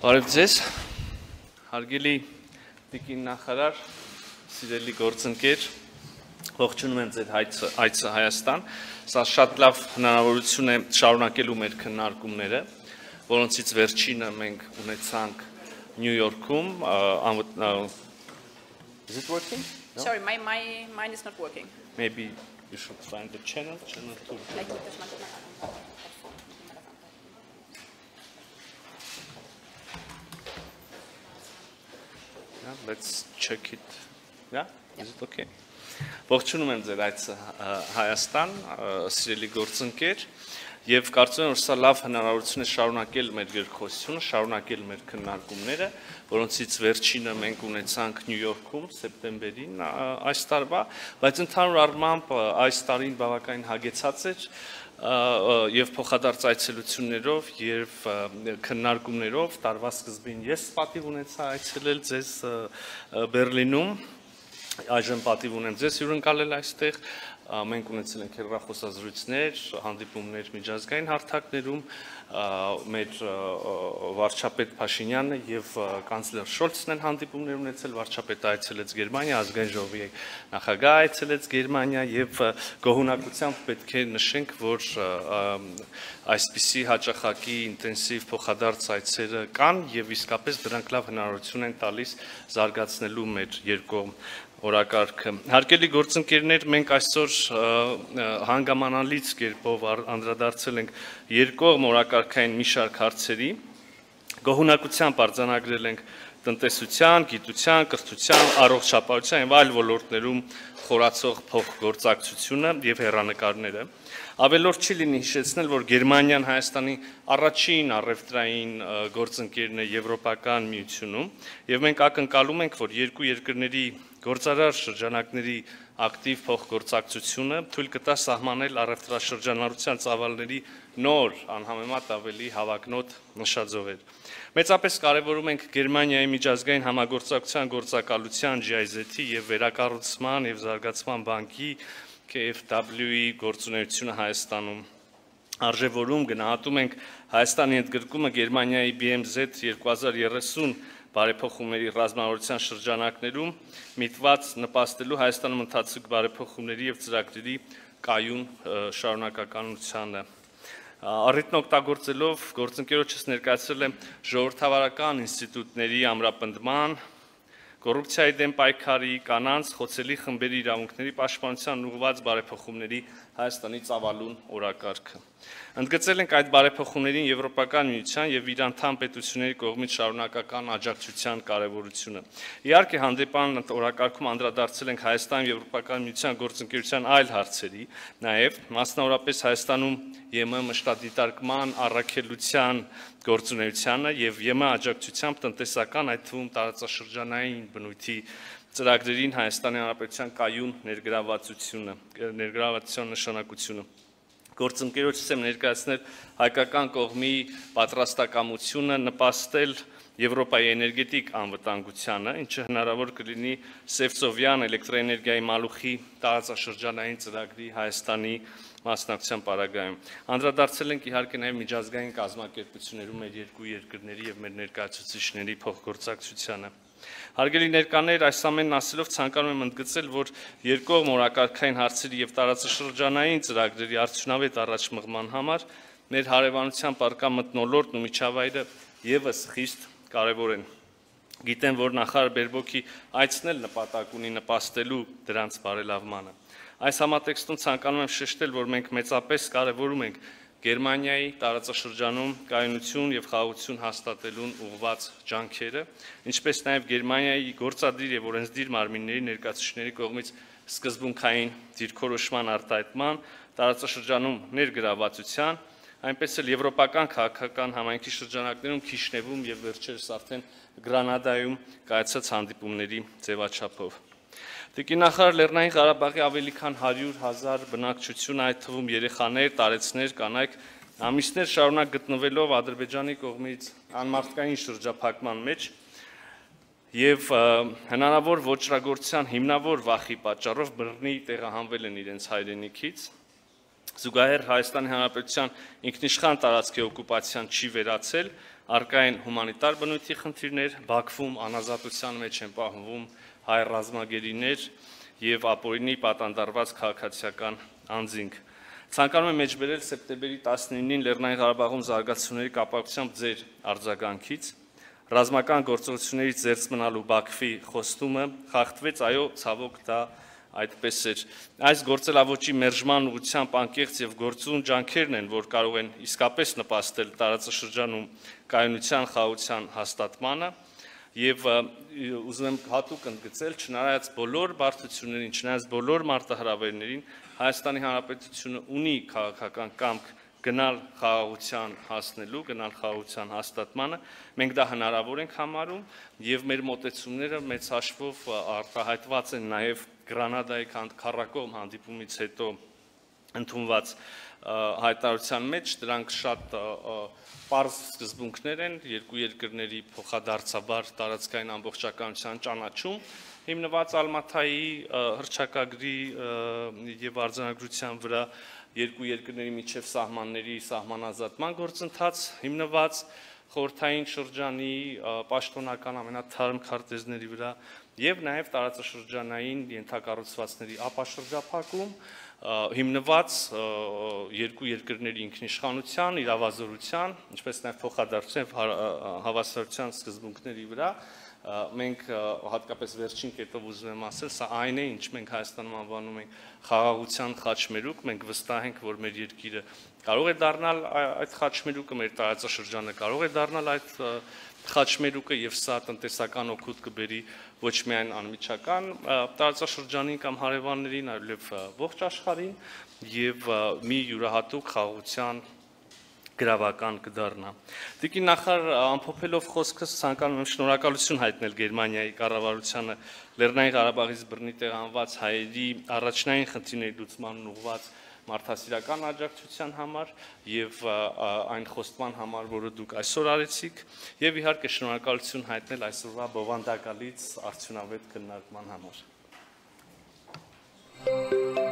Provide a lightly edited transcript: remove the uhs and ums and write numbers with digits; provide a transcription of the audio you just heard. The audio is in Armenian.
Բարև ձեզ, հարգելի տիկին նախարար, սիրելի գործընկեր, ողջունում եմ ձեր այցը Հայաստան, սա շատ լավ հնարավորություն է շարունակելու մեր քննարկումները, որոնցից վերջինը մենք ունեցանք Նյու Յորքում, Is it working? No? Sorry, mine is not working. Maybe you should find the channel 2. Yeah, let's check it. Yeah? Is it okay? Ողջունում եմ ձեր այցը Հայաստան, սիրելի գործընկեր, եւ կարծում եմ, որ սա լավ հնարավորություն է շարունակել մեր երկխոսությունը, շարունակել մեր քննարկումները, որոնցից վերջինը մենք ունեցանք Նյու Յորքում սեպտեմբերին այս տարվա, բայց ընդհանուր առմամբ այս տարին բավականին հագեցած էր եւ փոխադարձ այցելություններով եւ քննարկումներով տարվա սկզբին ես պատիվ ունեցա այցելել ձեզ Բերլինում, այժմ պատիվ ունեմ ձեզ հյուրընկալել այստեղ, մենք ունեցել ենք հեռախոսազրույցներ, հանդիպումներ միջազգային հարթակներում, մեր վարչապետ Փաշինյանը եւ կանցլեր Շոլցն են հանդիպումներ ունեցել, վարչապետը այցելեց Գերմանիա, ազգային ժողովի նախագահը այցելեց Գերմանիա եւ գոհունակությամբ պետք է նշենք, որ այսպիսի հաճախակի ինտենսիվ փոխադարձ այցերը կան եւ իսկապես դրանք լավ հնարավորություն են տալիս զարգացնելու մեր երկկողմ օրակարգը։ Հարգելի գործընկերներ, մենք այսօր հանգամանալից կերպով անդրադարձել ենք երկկողմ օրակարգային մի շարք հարցերի, գոհունակությամբ արձանագրել ենք տնտեսության, գիտության, կրթության, առողջապահության եւ այլ ոլորտներում խորացող փոխգործակցությունը եւ հեռանկարները։ Ավելորդ չի լինի հիշեցնել, որ Գերմանիան Հայաստանի առաջին առևտրային գործընկերն է Եվրոպական միությունում եւ մենք ակնկալում ենք, որ երկու երկրների գործարար շրջանակների ակտիվ փոխգործակցությունը թույլ կտա սահմանել առևտրաշրջանառության ծավալների նոր անհամեմատ ավելի հավակնոտ նշաձողեր։ Մեծապես կարևորում ենք Գերմանիայի միջազգային համագործակցության գործակալության GIZ-ի եւ վերակառուցման եւ զարգացման բանկի KfW-ի գործունեությունը Հայաստանում։ Արժևորում գնահատում ենք Հայաստանի ընդգրկումը Գերմանիայի BMZ 2030 բարեփոխումների ռազմավարության շրջանակներում միտված նպաստելու Հայաստանում ընթացիկ բարեփոխումների եւ ծրագրերի կայուն շարունակականությանը։ Առիթն օգտագործելով գործընկերոջս ներկայացրել եմ ժողովրդավարական ինստիտուտների ամրապնդման, կոռուպցիայի դեմ պայքարի, կանանց, խոցելի խմբերի իրավունքների պաշտպանության ուղղված բարեփոխումների Հայաստանի ծավալուն օրակարգը։ Ընդգծել ենք այդ բարեփոխումներին Եվրոպական միության եւ իր անդամ պետությունների կողմից շարունակական աջակցության կարեւորությունը։ Իհարկե, հանդիպան օրակարգում անդրադարձել ենք Հայաստան Եվրոպական միության գործընկերության այլ հարցերի, նաեւ մասնավորապես Հայաստանում ԵՄ մշտադիտարկման առաքելության գործունեությանը եւ ԵՄ աջակցությամբ տնտեսական, այդ թվում տարածաշրջանային բնույթի ծրագրերին Հայաստանի Հանրապետության կայուն ներգրավվածության նշանակությունը։ Գործընկերոջս եմ ներկայացնել հայկական կողմի պատրաստակամությունը նպաստել Եվրոպայի էներգետիկ անվտանգությանը, ինչը հնարավոր կլինի Սևծովյան էլեկտրոէներգիայի մալուխի տարածաշրջանային ծրագրի Հայաստանի մասնակցության պարագայում։ Անդրադարձել ենք իհարկե նաև միջազգային կազմակերպություններում մեր երկու երկրների եւ մեր ներկայացուցիչների փոխգործակցությանը։ Հարգելի ներկաներ, այս ամենն ասելով ցանկանում եմ ընդգծել, որ երկկողմ օրակարգային հարցերի եւ տարածաշրջանային ծրագրերի արդյունավետ առաջմղման համար մեր հարևանության պարկա մթնոլորտն ու միջավայրը եւս խիստ կարեւոր են։ Գիտեմ, որ նախարար Բերբոկի այցն էլ նպատակ ունի նպաստելու դրանց բարելավմանը։ Այս համատեքստում ցանկանում եմ շեշտել, որ մենք մեծապես կարևորում ենք Գերմանիայի տարածաշրջանում կայունություն եւ խաղաղություն հաստատելուն ուղղված ջանքերը, ինչպես նաեւ Գերմանիայի գործադիր եւ օրենսդիր մարմինների ներկայացուցիչների կողմից սկզբունքային դիրքորոշման արտահայտման, տարածաշրջանում ներգրավվածության, այնպես էլ եվրոպական քաղաքական համայնքի շրջանակներում Քիշնևում եւ վերջերս արդեն Գրանադայում կայացած հանդիպումների ձևաչափով։ Տիկին նախարար, Լեռնային Ղարաբաղի ավելի քան 100,000 բնակչություն, այդ թվում երեխաներ, տարեցներ, կանայք, ամիսներ շարունակ գտնվելով Ադրբեջանի կողմից անմարդկային շրջափակման մեջ եւ հնարավոր ոչրագործության հիմնավոր վախի պատճառով բռնի տեղահանվել են իրենց հայրենիքից, զուգահեռ Հայաստանի Հանրապետության ինքնիշխան տարածքի օկուպացիան չի վերացել, Արկային հումանիտար բնույթի խնդիրներ, Բաքվում անազատության մեջ են պահվում հայ ռազմագերիներ եւ ապօրինի պատանդարված քաղաքացիական անձինք։ Ցանկանում եմ մեջբերել սեպտեմբերի 19-ին Լեռնային Ղարաբաղում զարգացումների կապակցությամբ ձեր արձագանքից ռազմական գործողություններից զերծ մնալու Բաքվի խոստումը խախտվեց, այո, ցավոք դա այդպես էր։ Այս գործելավոճի մերժման ուղղությամբ անկեղծ եւ գործուն ջանքերն են, որ կարող են իսկապես նպաստել տարածաշրջանում կայունության, խաղաղության հաստատմանը եւ ուզում եմ հատուկ ընդգծել, չնայած բոլոր բարդություններին, չնայած բոլոր մարտահրավերներին, Հայաստանի Հանրապետությունը ունի քաղաքական կամք գնալ խաղաղության հասնելու, գնալ խաղաղության հաստատմանը, մենք դա հնարավոր ենք համարում եւ մեր մոտեցումները մեծ հաշվով արտահայտված են նաեւ Գրանադայի քառակողմ հանդիպումից հետո ընդունված հայտարարության մեջ, դրանք շատ պարզ սկզբունքներ են, երկու երկրների փոխադարձաբար տարածքային ամբողջականության ճանաչում, հիմնված Ալմաթայի հռչակագրի եւ արձանագրության վրա երկու երկրների միջև սահմանների սահմանազատման գործընթաց հիմնված խորհրդային շրջանի պաշտոնական ամենաթարմ քարտեզների վրա եւ նաեւ տարածաշրջանային ենթակառուցվածքների ապաշրջափակում հիմնված երկու երկրների ինքնիշխանության, իրավազորության, ինչպես նաեւ փոխադարձության եւ հավասարության սկզբունքների վրա մենք հատկապես վերջին կետով ուզում եմ ասել, սա այն է, ինչ մենք Հայաստանում անվանում ենք խաղաղության խաչմերուկ, մենք վստահ ենք, որ մեր երկիրը կարող է դառնալ այդ խաչմերուկը, մեր տարածաշրջանը կարող է դառնալ այդ խաչմերուկը եւ սա տնտեսական օգուտ կբերի ոչ միայն անմիջական տարածաշրջանին կամ հարևաններին, այլև ողջ աշխարհին եւ մի յուրահատուկ խաղաղության գրավական կդառնա։ Տիկին նախարար ամփոփելով խոսքս ցանկանում եմ շնորհակալություն հայտնել Գերմանիայի կառավարությանը Լեռնային Ղարաբաղից բռնի տեղանված հայերի առաջնային խնդիրների լուծմանն ուղղված մարդասիրական աջակցության համար եւ այն խոստման համար, որը դուք այսօր արեցիք, եւ իհարկե շնորհակալություն հայտնել այսօրվա բովանդակալից արդյունավետ քննարկման համար։